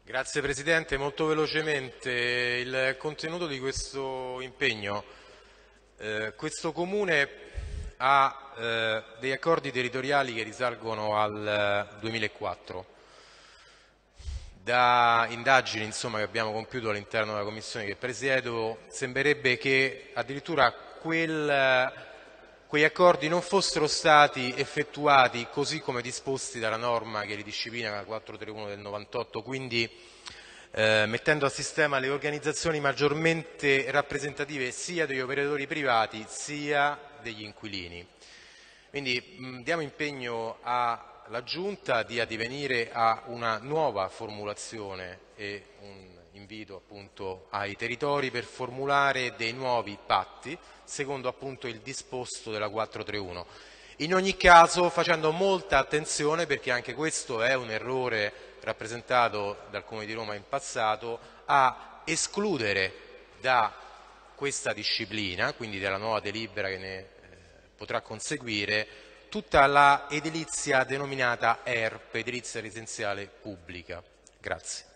Grazie Presidente, molto velocemente il contenuto di questo impegno. Questo Comune ha degli accordi territoriali che risalgono al 2004. Da indagini che abbiamo compiuto all'interno della Commissione che presiedo, sembrerebbe che addirittura quegli accordi non fossero stati effettuati così come disposti dalla norma che li disciplina, la 431 del 98, quindi mettendo a sistema le organizzazioni maggiormente rappresentative sia degli operatori privati sia degli inquilini. Quindi diamo impegno alla Giunta di addivenire a una nuova formulazione e un invito appunto ai territori per formulare dei nuovi patti secondo appunto il disposto della 431. In ogni caso facendo molta attenzione, perché anche questo è un errore rappresentato dal Comune di Roma in passato, a escludere da questa disciplina, quindi dalla nuova delibera che ne potrà conseguire, tutta la edilizia denominata ERP, edilizia residenziale pubblica. Grazie.